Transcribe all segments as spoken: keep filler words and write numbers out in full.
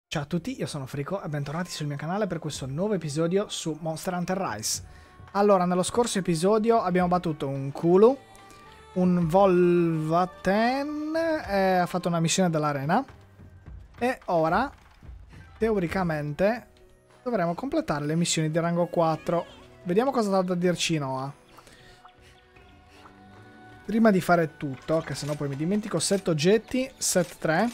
Ciao a tutti, io sono Frico e bentornati sul mio canale per questo nuovo episodio su Monster Hunter Rise. Allora, nello scorso episodio abbiamo battuto un Kulu, un Volvaten, e ha fatto una missione dell'arena. E ora, teoricamente, dovremo completare le missioni di rango quattro. Vediamo cosa ha da dirci Noah. Prima di fare tutto, che sennò poi mi dimentico, set oggetti, set tre.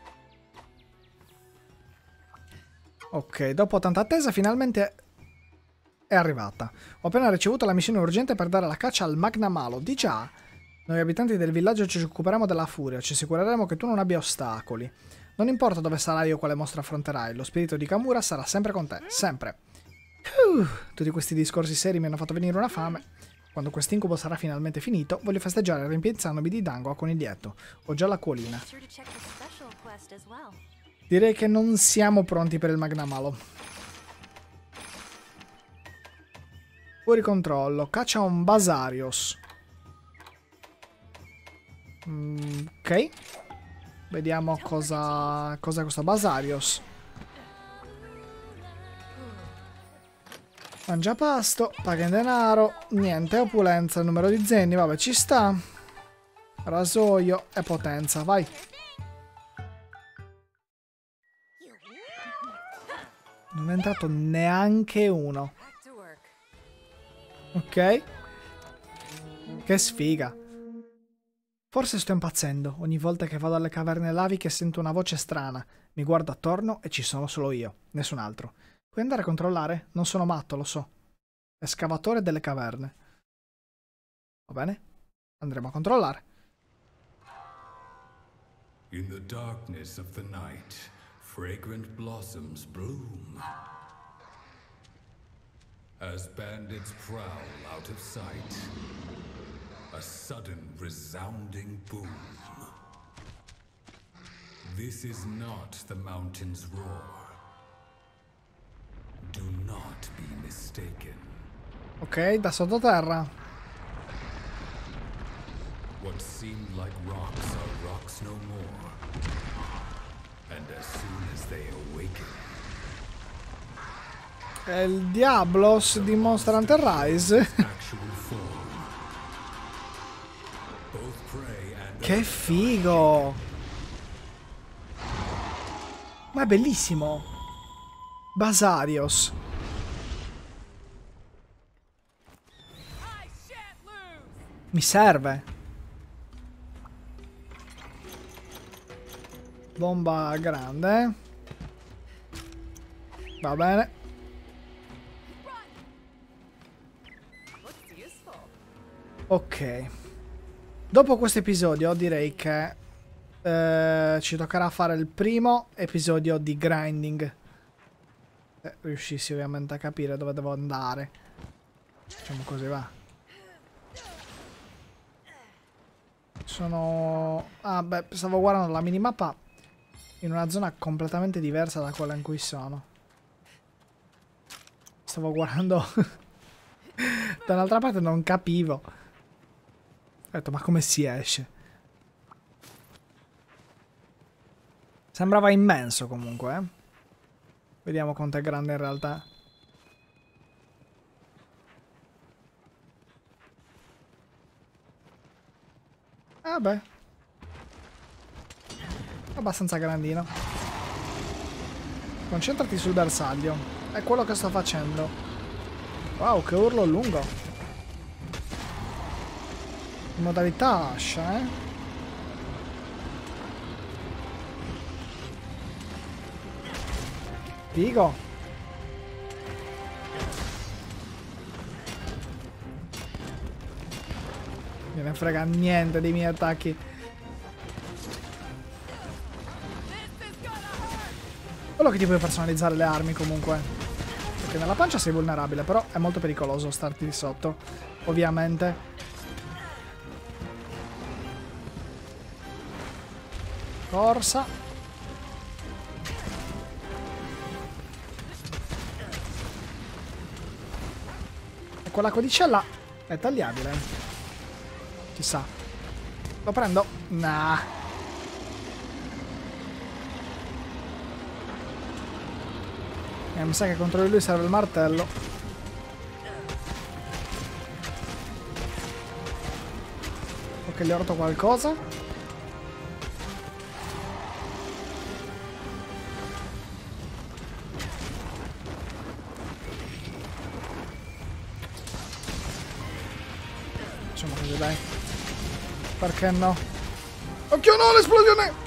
Ok, dopo tanta attesa finalmente è arrivata. Ho appena ricevuto la missione urgente per dare la caccia al Magnamalo. Di già, noi abitanti del villaggio ci occuperemo della furia, ci assicureremo che tu non abbia ostacoli. Non importa dove sarai o quale mostro affronterai, lo spirito di Kamura sarà sempre con te, sempre. Uh, tutti questi discorsi seri mi hanno fatto venire una fame. Quando quest'incubo sarà finalmente finito, voglio festeggiare rimpiazzandomi di Dango a coniglietto. Ho già l'acquolina. Direi che non siamo pronti per il Magnamalo. Fuori controllo. Caccia un Basarios. Mm, ok. Vediamo cosa cosa è questo Basarios. Mangia pasto, paga in denaro. Niente, opulenza, il numero di zenni. Vabbè, ci sta. Rasoio e potenza, vai. Non è entrato neanche uno. Ok. Che sfiga. Forse sto impazzendo. Ogni volta che vado alle caverne laviche sento una voce strana. Mi guardo attorno e ci sono solo io, nessun altro. Puoi andare a controllare? Non sono matto, lo so. Escavatore delle caverne. Va bene? Andremo a controllare. In the darkness of the night, fragrant blossoms bloom. As bandits prowl out of sight, a sudden resounding boom. This is not the mountain's roar. Do not be mistaken. Ok, da sottoterra. What seemed like rocks are rocks no more. And as soon as they awaken, È il Diablos di Monster Hunter Rise. Che figo! Ma è bellissimo! Basarios. Mi serve. Bomba grande. Va bene. Ok. Dopo questo episodio direi che eh, ci toccherà fare il primo episodio di grinding. Se riuscissi ovviamente a capire dove devo andare. Facciamo così, va. Sono... Ah, beh, stavo guardando la minimappa in una zona completamente diversa da quella in cui sono. Stavo guardando... da un'altra parte non capivo. Ho detto, ma come si esce? Sembrava immenso comunque, eh. Vediamo quanto è grande in realtà. Vabbè. Abbastanza grandino. Concentrati sul bersaglio. È quello che sto facendo. Wow, che urlo lungo. In modalità ascia, eh. Figo. Non me ne frega niente dei miei attacchi. Quello che ti puoi personalizzare le armi comunque. Perché nella pancia sei vulnerabile, però è molto pericoloso starti di sotto. Ovviamente. Corsa. E quella codicella è tagliabile. Chissà. Lo prendo? Nah. Eh, mi sa che contro di lui serve il martello. Ok, gli ho rotto qualcosa. Facciamo così, dai. Perché no? Occhio, no, l'esplosione!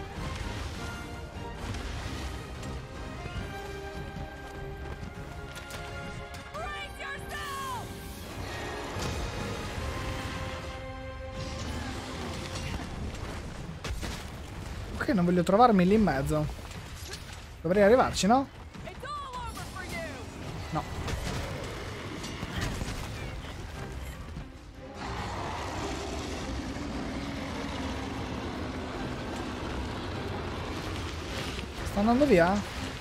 Ok, non voglio trovarmi lì in mezzo. Dovrei arrivarci, no? No. Sta andando via?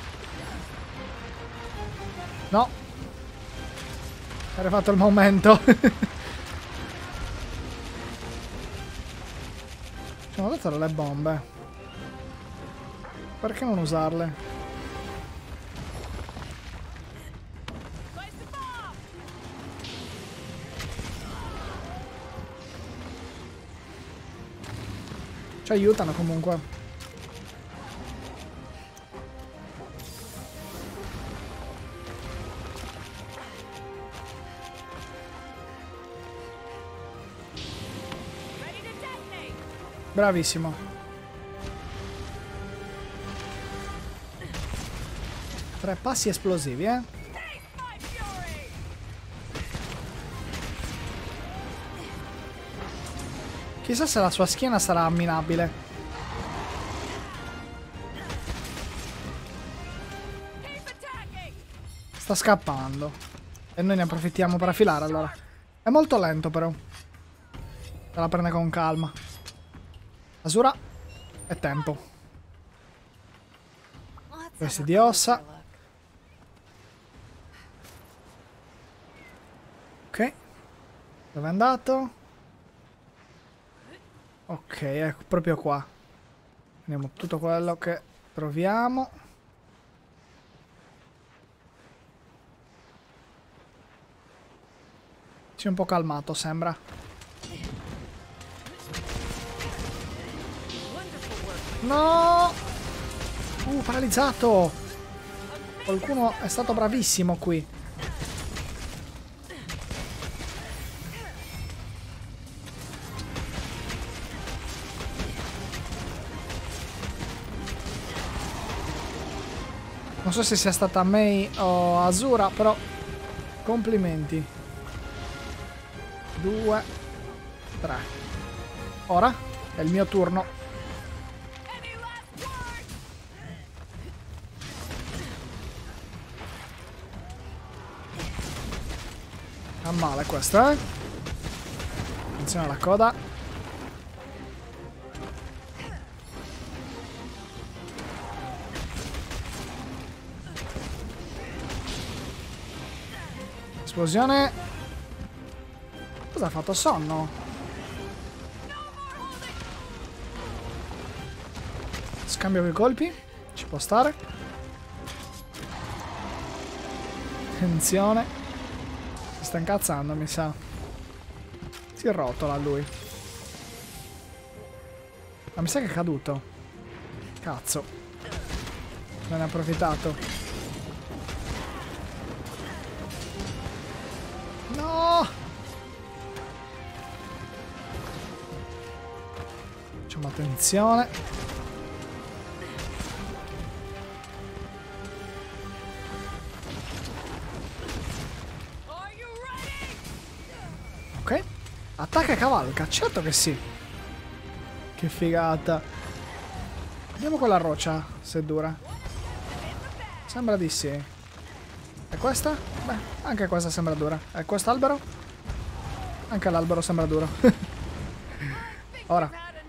No. Era fatto il momento. Ci hanno dato le bombe. Perché non usarle? Ci aiutano comunque. Bravissimo. Tre passi esplosivi, eh? Chissà se la sua schiena sarà minabile. Sta scappando. E noi ne approfittiamo per affilare allora. È molto lento però. Se la prende con calma. Asura. È tempo. Questi di ossa. Ok. Dove è andato? Ok, è proprio qua. Prendiamo tutto quello che troviamo. Si è un po' calmato, sembra. No! Uh, paralizzato! Qualcuno è stato bravissimo qui. Non so se sia stata Mei o Asura, però complimenti. Due, tre. Ora è il mio turno. Fa male questo, eh? Attenzione alla coda. Esplosione. Cosa ha fatto? Sonno? Scambio quei colpi. Ci può stare. Attenzione. Si sta incazzando, mi sa. Si rotola lui. Ma mi sa che è caduto. Cazzo. Non ne ha approfittato. No! Facciamo attenzione. Ok. Attacca e cavalca. Certo che sì. Che figata. Vediamo quella roccia, se dura. Sembra di sì. E questa? Beh, anche questa sembra dura. E quest'albero? Anche l'albero sembra duro. Ora.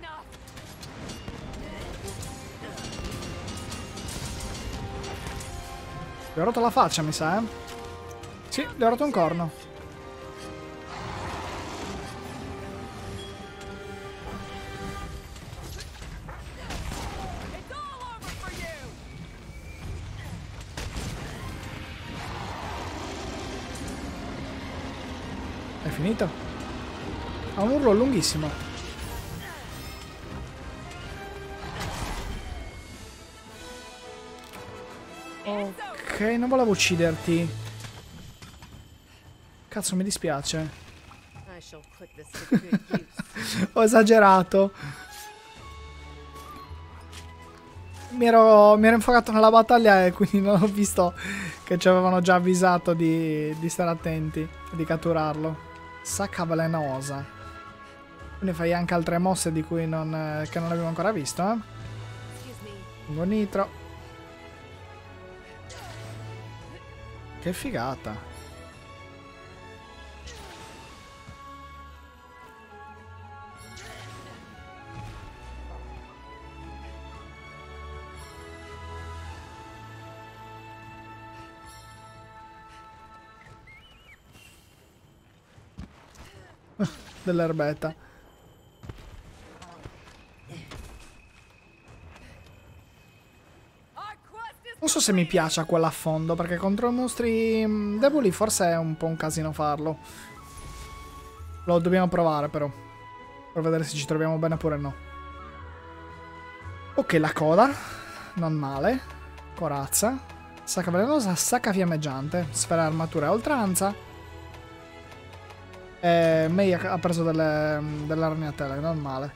Gli ho rotto la faccia, mi sa, eh? Sì, gli ho rotto un corno. finito? Ha un urlo lunghissimo. Ok, non volevo ucciderti. Cazzo, mi dispiace. Ho esagerato. Mi ero, mi ero infocato nella battaglia e quindi non ho visto che ci avevano già avvisato di, di stare attenti, di catturarlo. Sacca velenosa. Quindi fai anche altre mosse di cui non, che non abbiamo ancora visto, eh? Fungo nitro. Che figata. Dell'erbetta. Non so se mi piace quella a fondo, perché contro i mostri deboli forse è un po' un casino farlo. Lo dobbiamo provare però, per vedere se ci troviamo bene oppure no. Ok, la coda. Non male. Corazza. Sacca velenosa, sacca fiammeggiante. Sfera armatura a oltranza. E Mei ha preso delle, delle ragnatele, non male.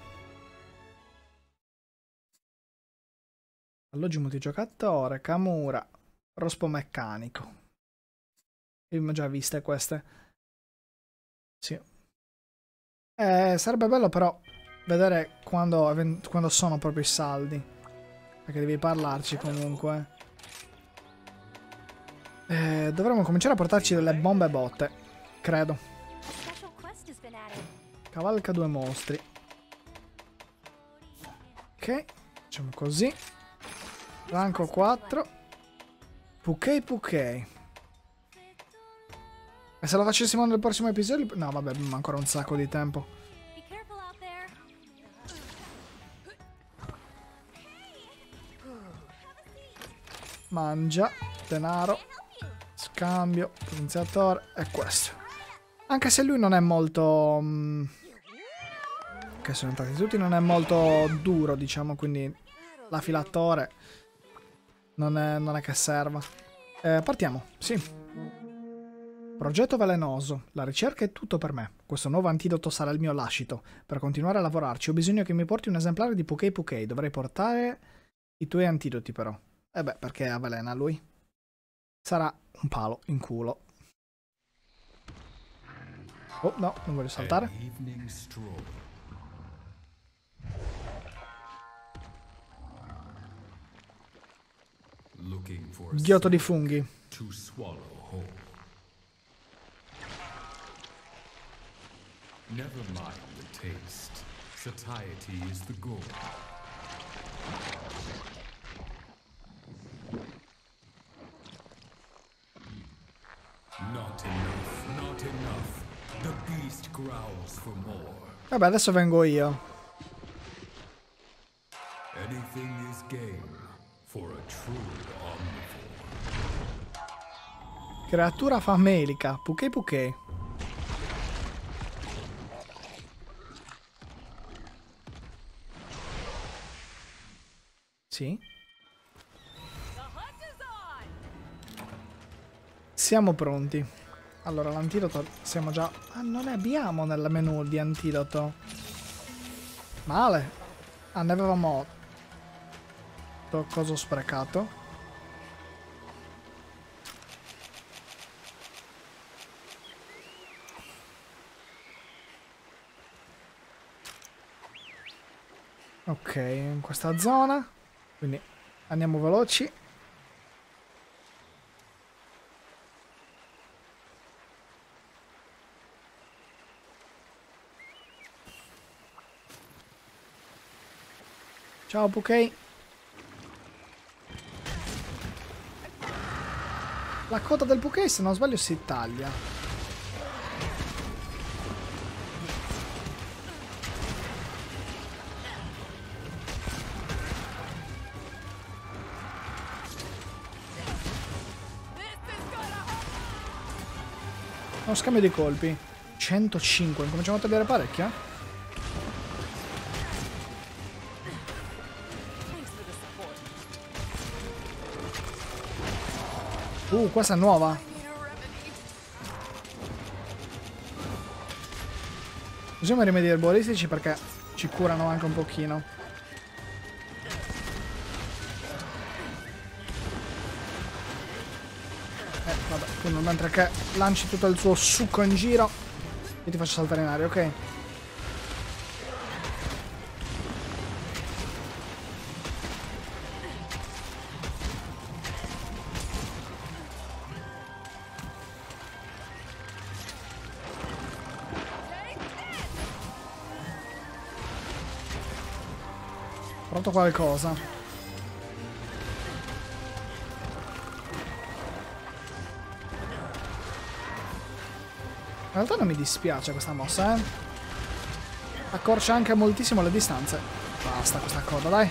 Alloggi multigiocatore, Kamura, rospo meccanico. Abbiamo già viste queste. Sì. Eh, sarebbe bello però vedere quando, quando sono proprio i saldi. Perché devi parlarci comunque. Eh, dovremmo cominciare a portarci delle bombe botte. Credo. Cavalca due mostri. Ok. Facciamo così. Ranco quattro. Pukei Pukei. E se lo facessimo nel prossimo episodio? No, vabbè, ancora un sacco di tempo. Mangia. Denaro. Scambio. Potenziatore. E questo. Anche se lui non è molto... Um, che sono entrati tutti, non è molto duro, diciamo, quindi l'affilatore non è, non è che serva. Eh, partiamo, sì. Progetto velenoso. La ricerca è tutto per me. Questo nuovo antidoto sarà il mio lascito. Per continuare a lavorarci ho bisogno che mi porti un esemplare di Pukei Pukei. Dovrei portare i tuoi antidoti però. E beh, perché avvelena lui? Sarà un palo in culo. Oh, no, non voglio saltare. Ghiotto di funghi. Never mind the taste. Satiety is the goal. Not enough, not enough. The beast growls for more. Vabbè, adesso vengo io. Anything is game for a true omnivore. Creatura famelica. Pukei Pukei. Sì. Siamo pronti. Allora, l'antidoto siamo già... Ah, non ne abbiamo nel menu di antidoto. Male. Ah, ne avevamo... Coso sprecato. Ok, in questa zona. Quindi andiamo veloci. Ciao Pukei. La coda del Pukei, se non sbaglio, si taglia. Uno scambio di colpi. centocinque, cominciamo a togliere parecchio. Uh, questa è nuova. Usiamo i rimedi erboristici perché ci curano anche un pochino. Eh, vabbè, quindi mentre che lanci tutto il suo succo in giro, io ti faccio saltare in aria, ok? Pronto qualcosa. In realtà non mi dispiace questa mossa, eh. Accorcia anche moltissimo le distanze. Basta questa coda, dai.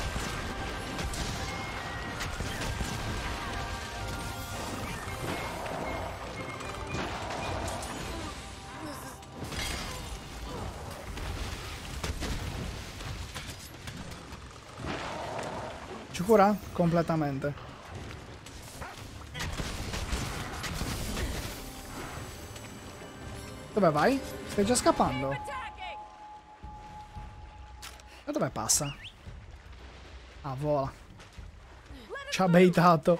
Ci cura? Completamente. Dove vai? Stai già scappando? E dove passa? Ah, vola. Ci ha baitato.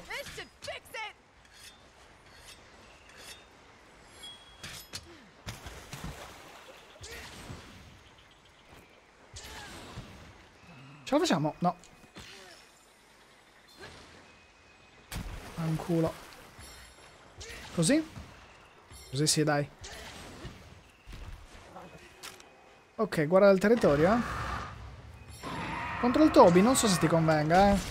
Ce la facciamo? No. Anculo. Così? Così sì, dai. Ok, guarda il territorio, eh. Contro il Toby non so se ti convenga, eh.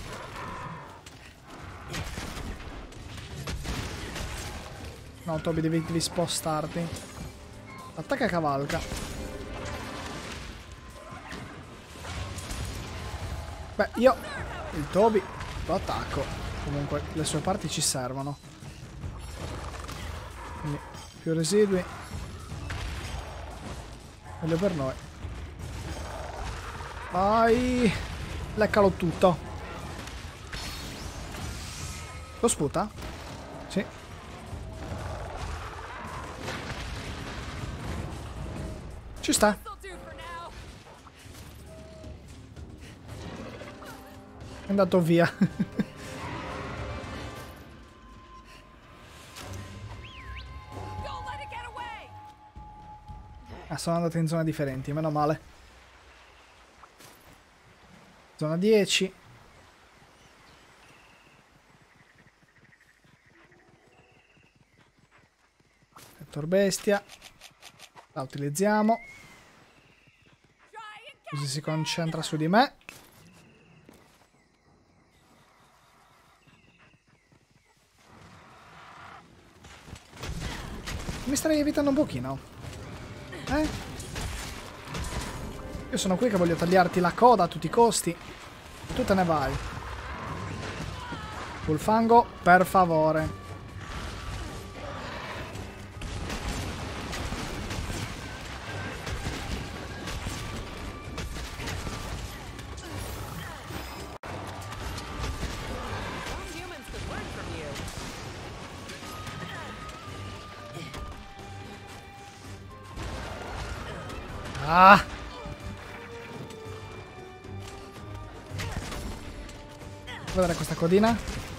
No, Toby, devi, devi spostarti. Attacca e cavalca. Beh, io il Toby lo attacco. Comunque le sue parti ci servono. Quindi più residui. Meglio per noi. Vai. Leccalo tutto. Lo sputa? Sì. Ci sta. È andato via. Ah, sono andate in zone differenti, meno male. Zona dieci. Vettor bestia. La utilizziamo. Così si concentra su di me. Mi starei evitando un pochino. Eh? Io sono qui che voglio tagliarti la coda a tutti i costi. E tu te ne vai. Sul fango, per favore. Ah! Guardate questa codina.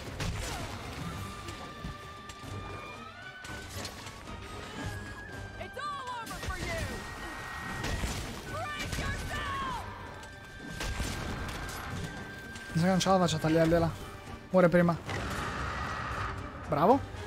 Mi sa che non ce la faccio a tagliargliela. Muore prima. Bravo.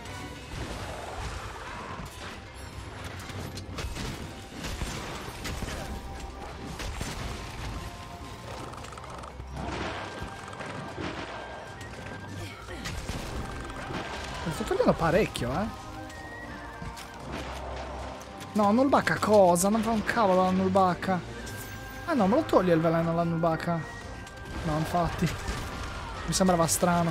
Sto togliendo parecchio, eh. No, Nullbacca cosa? Non fa un cavolo la Nullbacca. Ah no, me lo toglie il veleno la Nullbacca. No, infatti. Mi sembrava strano.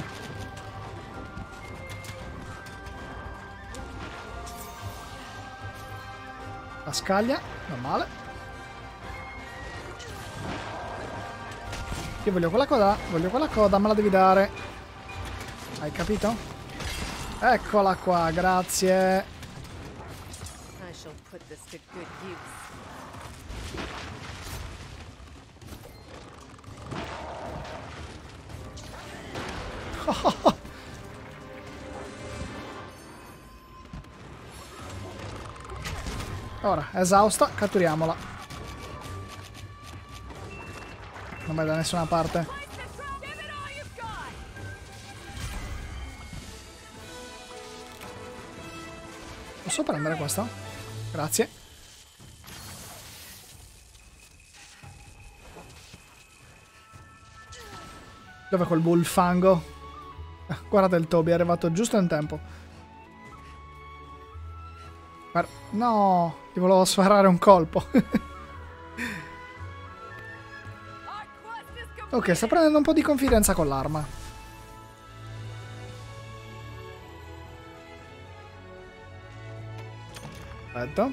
scaglia, non male. Io voglio quella coda, voglio quella coda, me la devi dare. Hai capito? Eccola qua, grazie. I shall put this to good use. Ora, esausta, catturiamola. Non vai da nessuna parte. Posso prendere questo? Grazie. Dov'è quel bullfango? Eh, guardate il Toby, è arrivato giusto in tempo. Guarda, no, ti volevo sparare un colpo. Ok, sta prendendo un po' di confidenza con l'arma. Aspetta.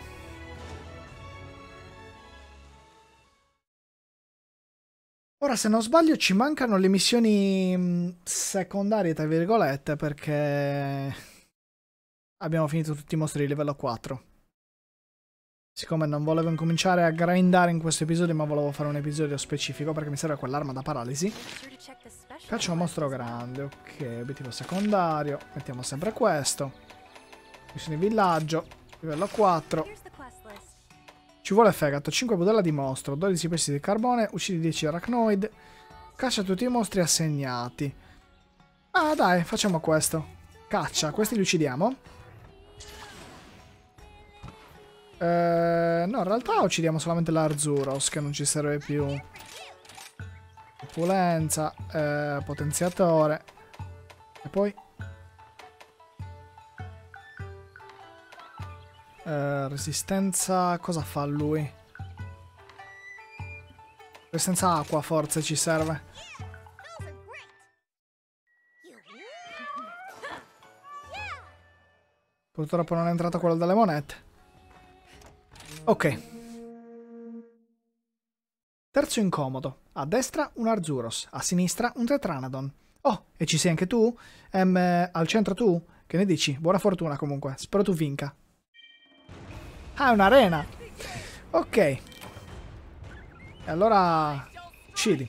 Ora, se non sbaglio, ci mancano le missioni mh, secondarie, tra virgolette, perché abbiamo finito tutti i mostri di livello quattro. Siccome non volevo incominciare a grindare in questo episodio, ma volevo fare un episodio specifico perché mi serve quell'arma da paralisi. Caccia un mostro grande, ok, obiettivo secondario, mettiamo sempre questo. Missione villaggio, livello quattro. Ci vuole fegato, cinque budella di mostro, dodici pezzi di carbone, uccidi dieci arachnoid, caccia tutti i mostri assegnati. Ah dai, facciamo questo. Caccia, questi li uccidiamo. Eh, no, in realtà uccidiamo solamente l'Arzuros, che non ci serve più. Opulenza, eh, potenziatore. E poi... Eh, resistenza... Cosa fa lui? Resistenza acqua, forse ci serve. Purtroppo non è entrato quello delle monete. Ok. Terzo incomodo. A destra un Arzuros, a sinistra un Tetranadon. Oh, e ci sei anche tu? Ehm, al centro tu? Che ne dici? Buona fortuna comunque, spero tu vinca. Ah, è un'arena! Ok. E allora... uccidi.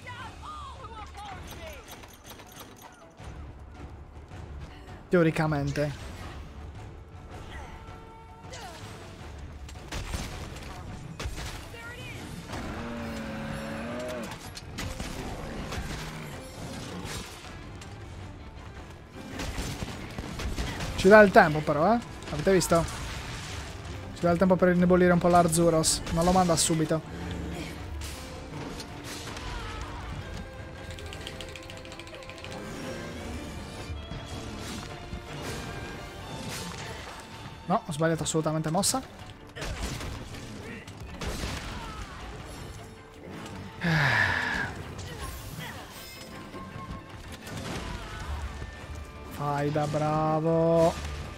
Teoricamente. Ci dà il tempo però, eh? Avete visto? Ci dà il tempo per indebolire un po' l'Arzuros. Non lo manda subito. No, ho sbagliato assolutamente mossa. Fai da bravo.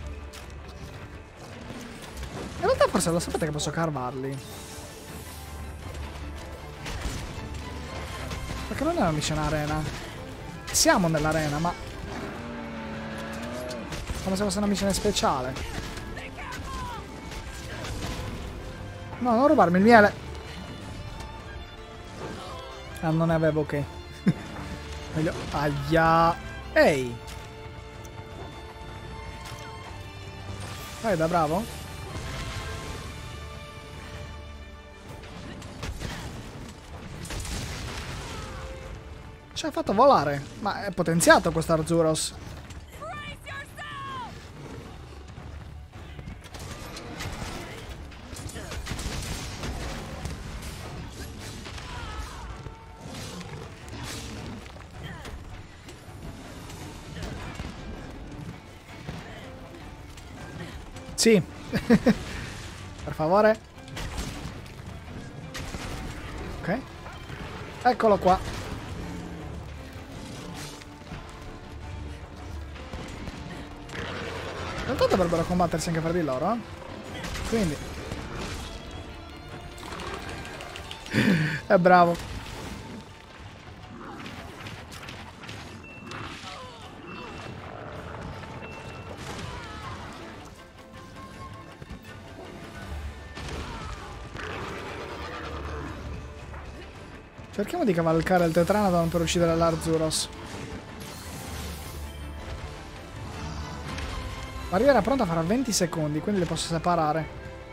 In realtà forse lo sapete che posso carvarli. Perché non è una missione arena. Siamo nell'arena, ma... come se fosse una missione speciale. No, non rubarmi il miele. Ah, non ne avevo, ok. Meglio... Aia. Ehi. Vai da bravo. Ci ha fatto volare. Ma è potenziato questo Arzuros. Sì. Per favore. Ok. Eccolo qua. Intanto dovrebbero combattersi anche fra di loro, eh? Quindi È bravo. Cerchiamo di cavalcare il Tetranodon per uccidere l'Arzuros. La barriera pronta farà venti secondi, quindi le posso separare.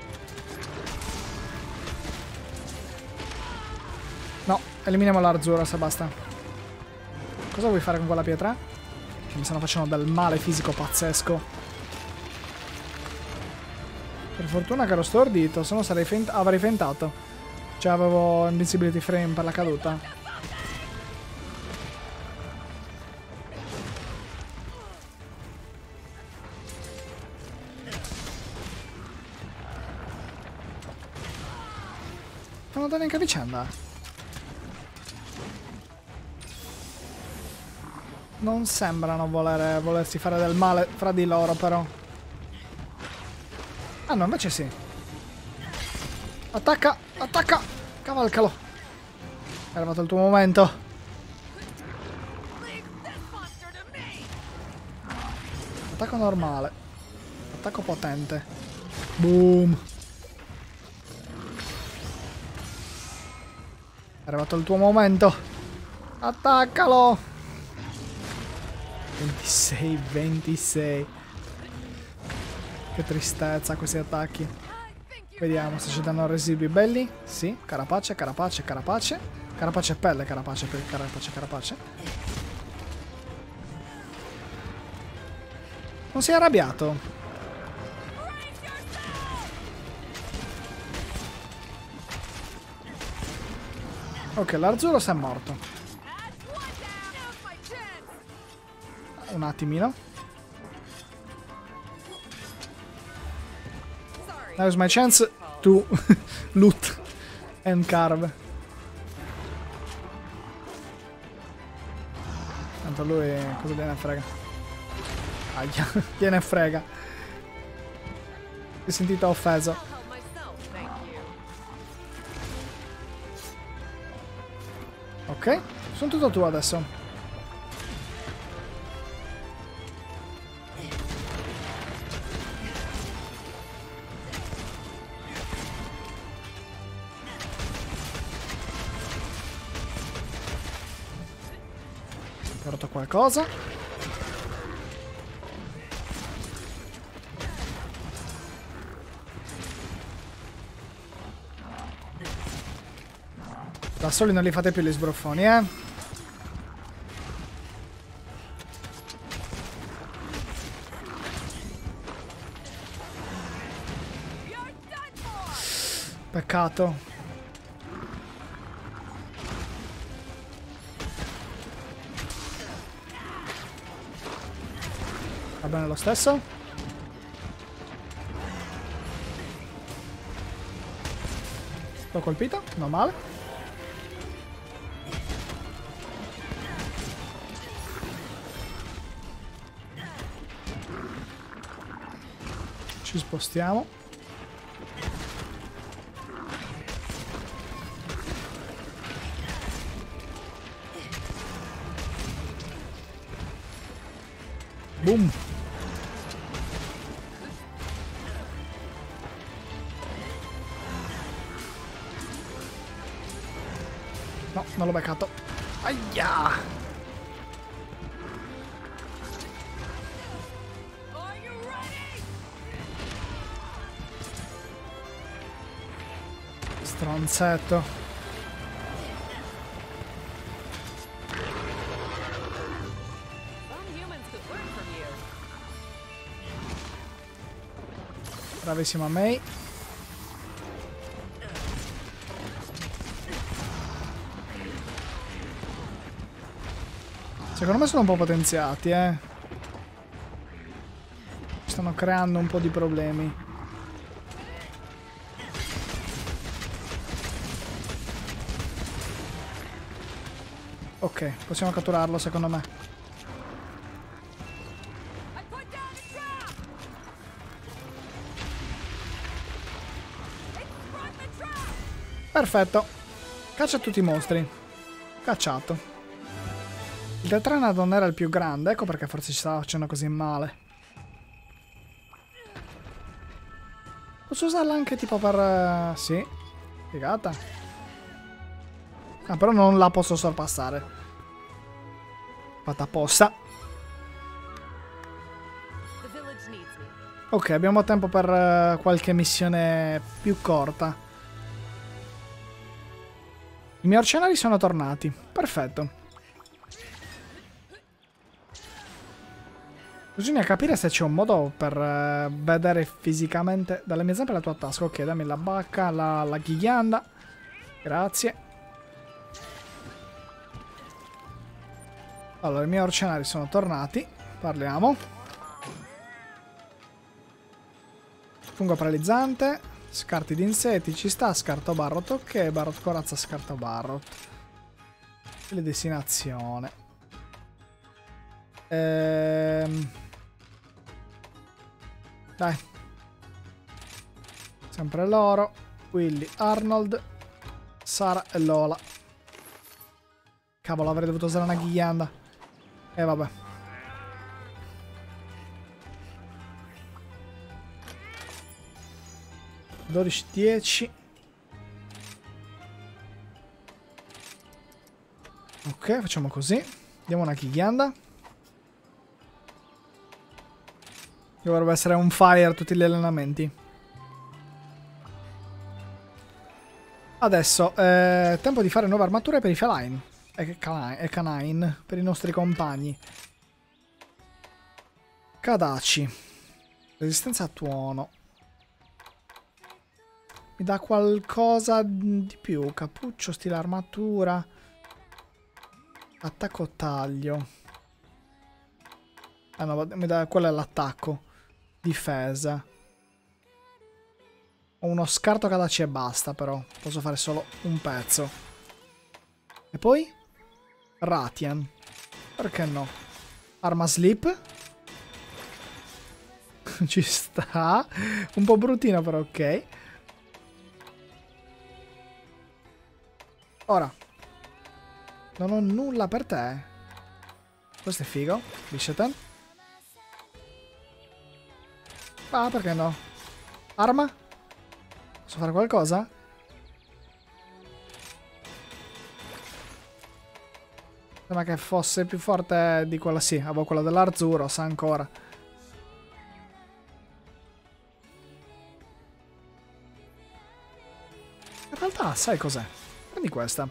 No, eliminiamo l'Arzuros e basta. Cosa vuoi fare con quella pietra? Che mi stanno facendo del male fisico pazzesco. Per fortuna che ero stordito, se no sarei fent- avrei fentato. Cioè avevo invincibility frame per la caduta. Non andare neanche a vicenda. Non sembrano volere, volersi fare del male fra di loro però. Ah no, invece sì. Attacca! Attacca! Cavalcalo! È arrivato il tuo momento. Attacco normale. Attacco potente. Boom! È arrivato il tuo momento. Attaccalo! ventisei, ventisei. Che tristezza questi attacchi. Vediamo se ci danno residui belli. Sì, carapace, carapace, carapace. Carapace e pelle, carapace, carapace, carapace. Non si è arrabbiato. Ok, l'Arzuros è morto. Un attimino. Now's my chance to loot and carve. Tanto lui cosa gliene frega? Aia, gliene frega. Si è sentito offeso. Ok, sono tutto tuo adesso. Ho rotto qualcosa. Da soli non li fate più gli sbruffoni, eh? Peccato. Va bene lo stesso. L'ho colpito, non male. Ci spostiamo. Boom. No, non l'ho beccato. Aia! Stronzetto. Bravissima Mei. Secondo me sono un po' potenziati, eh. Stanno creando un po' di problemi. Ok, possiamo catturarlo secondo me. Perfetto. Caccia tutti i mostri. Cacciato. Il Tetrana non era il più grande, ecco perché forse ci stava facendo così male. Posso usarla anche tipo per... Uh, sì. Figata. Ah, però non la posso sorpassare. Fatta apposta. Ok, abbiamo tempo per uh, qualche missione più corta. I miei mercenari sono tornati. Perfetto. Bisogna capire se c'è un modo per uh, vedere fisicamente... Dalle mie zampe la tua tasca. Ok, dammi la bacca, la, la ghiglianda. Grazie. Allora, i miei mercenari sono tornati. Parliamo. Fungo paralizzante. Scarti di insetti. Ci sta. Scarto Barrot. Ok. Barrot corazza. Scarto Barrot. Le destinazione. Ehm... Dai. Sempre loro. Willy, Arnold, Sara e Lola. Cavolo, avrei dovuto usare una ghiglianda. E eh, vabbè. dodici dieci. Ok, facciamo così. Diamo una ghiglianda. Dovrebbe essere un fire tutti gli allenamenti. Adesso, eh, tempo di fare nuove armature per i feline e canine, e canine per i nostri compagni. Kadachi. Resistenza a tuono. Mi dà qualcosa di più. Cappuccio, stile armatura. Attacco taglio. Ah no, mi dà, quello è l'attacco. Difesa. Ho uno scarto Kadachi e basta, però. Posso fare solo un pezzo. E poi? Ratian. Perché no? Arma Sleep. Ci sta. Un po' bruttino, però ok. Ora. Non ho nulla per te. Questo è figo. Bisheten. Ah, perché no? Arma? Posso fare qualcosa? Sembra che fosse più forte di quella, sì. Avevo quella dell'Arzuro, sa ancora. In realtà, sai cos'è? Prendi questa.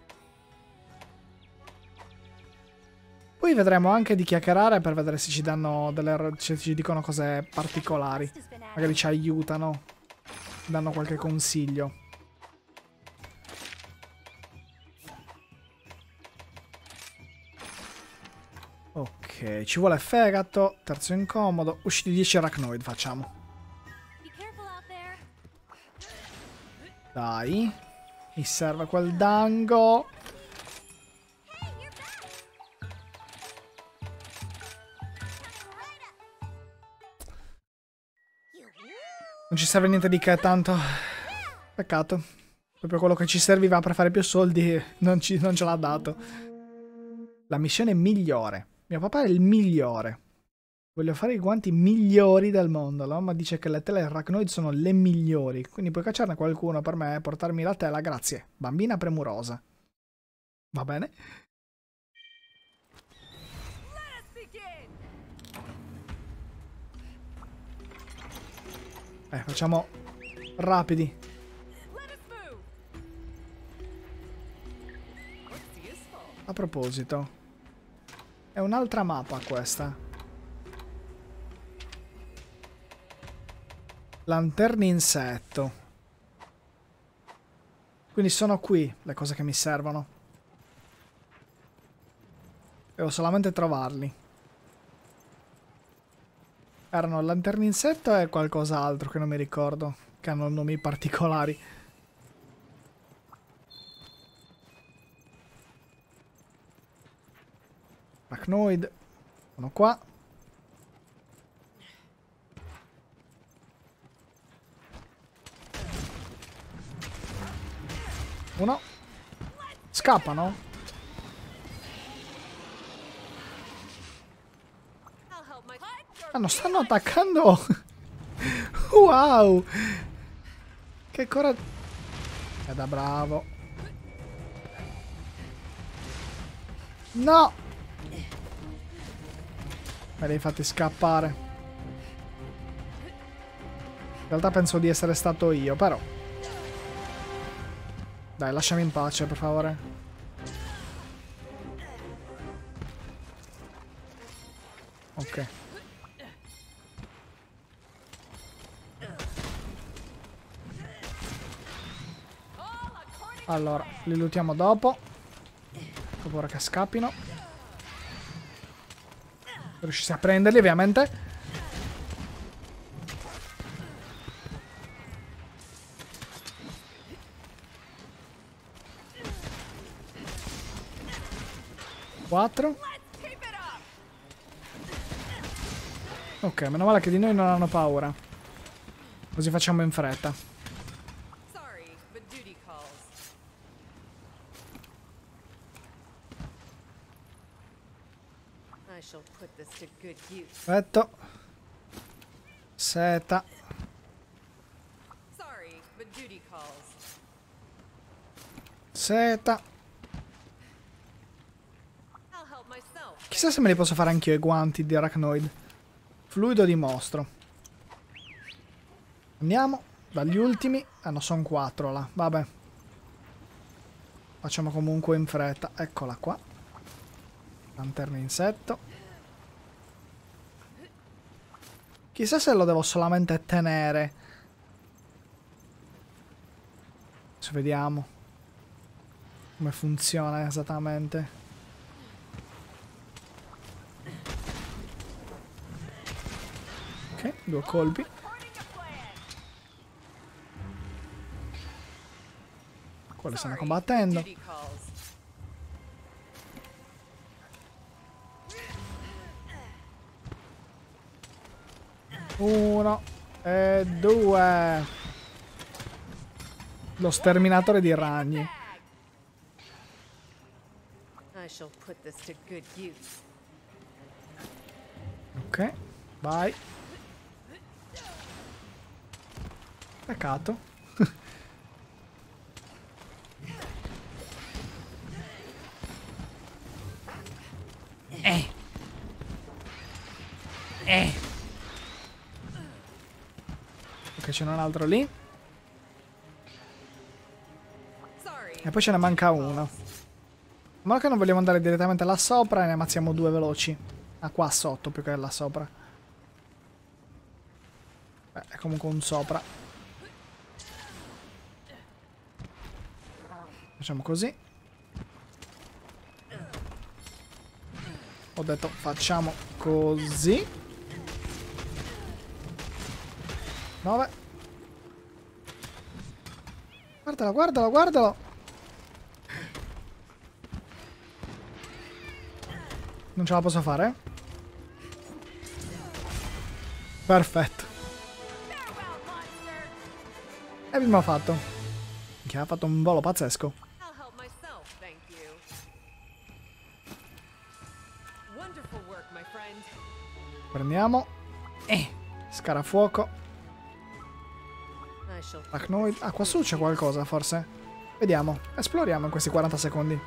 Poi vedremo anche di chiacchierare per vedere se ci danno delle... se ci dicono cose particolari. Magari ci aiutano. Danno qualche consiglio. Ok, ci vuole fegato. Terzo incomodo. Usciti dieci arachnoid facciamo. Dai. Mi serve quel dango. Non ci serve niente di che, tanto. Peccato. Proprio quello che ci serviva per fare più soldi non, ci, non ce l'ha dato. La missione migliore. Mio papà è il migliore. Voglio fare i guanti migliori del mondo. La mamma dice che le tele arachnoid sono le migliori. Quindi puoi cacciarne qualcuno per me e portarmi la tela, grazie. Bambina premurosa. Va bene? Eh, facciamo rapidi. A proposito, è un'altra mappa questa. Lanterni insetto. Quindi sono qui le cose che mi servono. Devo solamente trovarli. Erano lanterni insetto e qualcos'altro che non mi ricordo, che hanno nomi particolari. Arachnoid. Sono qua. Uno. Scappano? Ah, non stanno attaccando. Wow. Che coraggio. È da bravo. No. Me li hai fatti scappare. In realtà penso di essere stato io, però. Dai, lasciami in pace, per favore. Ok. Allora, li lootiamo dopo. Ho paura che scappino. Riuscissi a prenderli, ovviamente. Quattro. Ok, meno male che di noi non hanno paura. Così facciamo in fretta. Sorry, but duty calls. I shall put this to good use. Perfetto. Seta. Sorry, but duty calls. Seta. I'll help myself. Chissà se me li posso fare anch'io i guanti di Arachnoid. Fluido di mostro. Andiamo. Dagli ultimi. Ah no, sono quattro là. Vabbè. Facciamo comunque in fretta. Eccola qua. Lanterna insetto. Chissà se lo devo solamente tenere. Adesso vediamo come funziona esattamente. Ok, due colpi. Quelli stanno combattendo. Duty calls. Uno e due. Lo sterminatore di ragni. I shall put this to good use. Ok, vai. Peccato. eh. Eh. Ok, c'è un altro lì. Sorry. E poi ce ne manca uno. Ma che non vogliamo andare direttamente là sopra e ne ammazziamo due veloci. Ah, qua sotto più che là sopra. Beh, è comunque un sopra. Facciamo così. Ho detto facciamo così. nove. Guardalo, guardalo, guardalo. Non ce la posso fare? Perfetto. E abbiamo fatto. Che ha fatto un volo pazzesco. I'll help myself, thank you. Wonderful work, my friend. Prendiamo. Eh. Scarafuoco. I shall Arachnoid. Ah, qua su c'è qualcosa, forse. Vediamo. Esploriamo in questi quaranta secondi.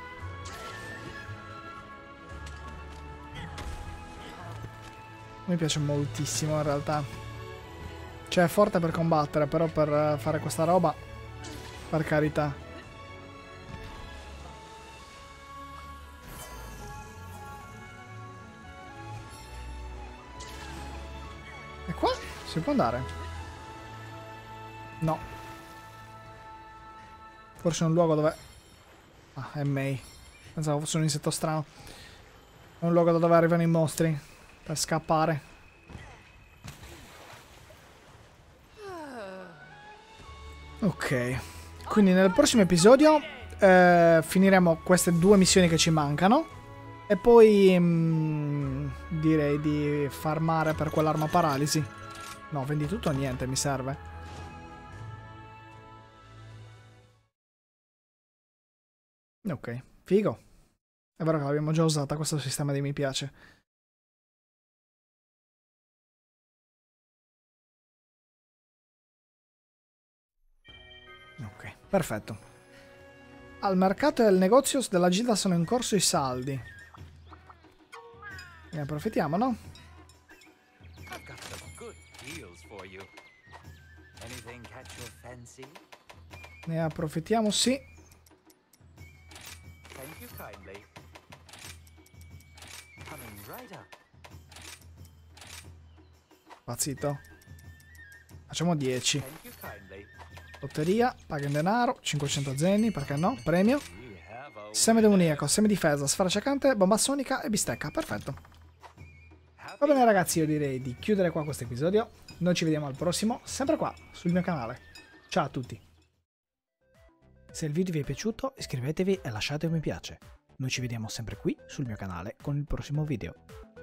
Mi piace moltissimo in realtà. Cioè è forte per combattere, però per fare questa roba, per carità. E qua? Si può andare? No. Forse è un luogo dove... Ah, è May. Pensavo fosse un insetto strano. È un luogo da dove arrivano i mostri. Per scappare. Ok. Quindi nel prossimo episodio eh, finiremo queste due missioni che ci mancano. E poi mm, direi di farmare per quell'arma paralisi. No, vendi tutto o niente, mi serve. Ok, figo. È vero che l'abbiamo già usata questo sistema di mi piace. Ok, perfetto. Al mercato e al negozio della gilda sono in corso i saldi. Ne approfittiamo, no? I've got some good deals for you. Anything catch your fancy? Ne approfittiamo, sì. Thank you kindly. Coming right up. Pazzito. Facciamo dieci. Thank you kindly. Lotteria, paga in denaro, cinquecento zenni, perché no? Premio. We have a Seme demoniaco, seme difesa, sfera accecante, bomba sonica e bistecca. Perfetto. Va bene ragazzi, io direi di chiudere qua questo episodio. Noi ci vediamo al prossimo, sempre qua, sul mio canale. Ciao a tutti. Se il video vi è piaciuto, iscrivetevi e lasciate un mi piace. Noi ci vediamo sempre qui sul mio canale con il prossimo video.